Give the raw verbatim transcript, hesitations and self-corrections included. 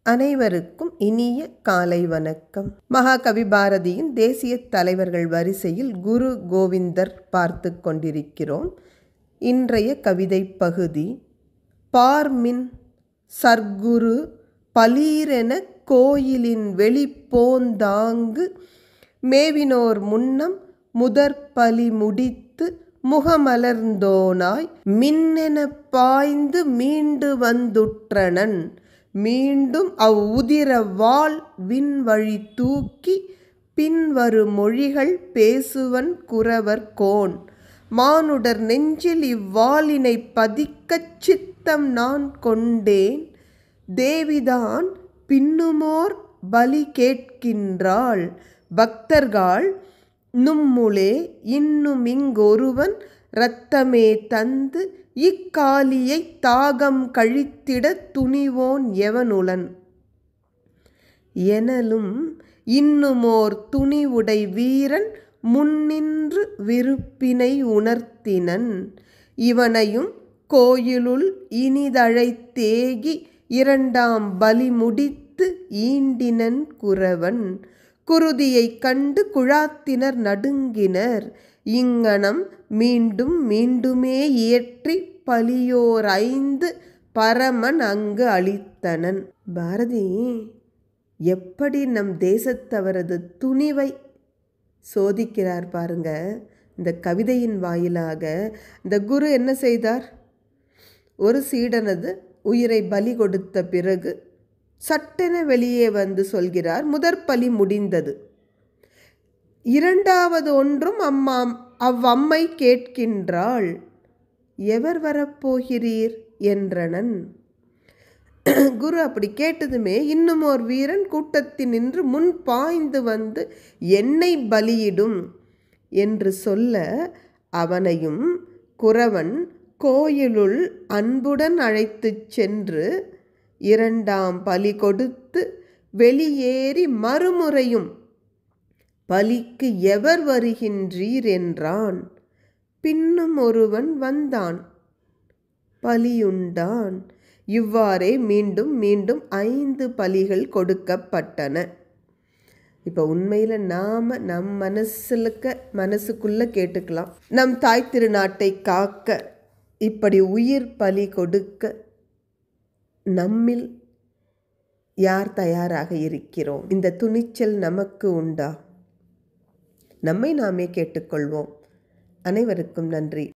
அனைவருக்கும் இனிய காலை வணக்கம். மகாகவி பாரதியின் தேசிய தலைவர்கள் வரிசையில் குரு கோவிந்தர் பார்த்து கொண்டிருக்கிறோம். இன்றைய கவிதை பகுதி பார்மின் சர்க்குரு பலீரென கோயிலின் வெளிப்போந்தாங்கு மேவினோர் முன்னம் முதற்பலி முடித்து முகமலர்ந்தோனாய் மின்னென பாய்ந்து மீண்டு வந்துற்றனன் மீண்டும் அவ்வுதிர வாள் விண்வழி தூக்கி பின்வரு மொழிகள் பேசுவன் குரவர் கோன் மானுடர் நெஞ்சில் இவ்வாளினை பதிக்கச் சித்தம் நான் கொண்டேன் தேவிதான் பின்னுமோர் பலி கேட்கின்றாள் பக்தர்கள் நும்முளே இன்னுமிங்கொருவன் இரத்தமே தந்து இக்காலியை தாகம் கழித்திட துணிவோன் எவனுளன் எனலும் இன்னுமோர் துணிவுடை வீரன் முன்னின்று விருப்பினை உணர்த்தினன் இவனையும் கோயிலுள் இனிதழைத்தேகி இரண்டாம் பலி முடித்து ஈண்டினன் குரவன் குருதியைக் கண்டு குழாத்தினர் நடுங்கினர் இங்ஙனம் மீண்டும் மீண்டுமே இயற்றி பலியோர் ஐந்து பரமன் அங்கு அளித்தனன். பாரதி எப்படி நம் தேசத்தவரது துணிவை சோதிக்கிறார் பாருங்க. இந்த கவிதையின் வாயிலாக இந்த குரு என்ன செய்தார்? ஒரு சீடனது உயிரை பலி கொடுத்த பிறகு சட்டென வெளியே வந்து சொல்கிறார், முதற்பலி முடிந்தது. இரண்டாவது ஒன்றும் அம்மாம் அவ்வம்மை கேட்கின்றாள், எவர் வரப்போகிறீர் என்றனன். குரு அப்படி கேட்டதுமே இன்னும் ஓர் வீரன் கூட்டத்தில் நின்று முன் பாய்ந்து வந்து என்னை பலியிடும் என்று சொல்ல அவனையும் குரவன் கோயிலுள் அன்புடன் அழைத்து சென்று இரண்டாம் பலி கொடுத்து வெளியேறி மறுமுறையும் பலிக்கு எவர் வருகின்றீர் என்றான். பின்னும் ஒருவன் வந்தான், பலியுண்டான். இவ்வாறே மீண்டும் மீண்டும் ஐந்து பலிகள் கொடுக்கப்பட்டன. இப்போ உண்மையில் நாம் நம் மனசுலுக்க மனசுக்குள்ளே கேட்டுக்கலாம், நம் தாய் திருநாட்டை காக்க இப்படி உயிர் பலி கொடுக்க நம்மில் யார் தயாராக இருக்கிறோம்? இந்த துணிச்சல் நமக்கு உண்டா? நம்மை நாமே கேட்டுக்கொள்வோம். அனைவருக்கும் நன்றி.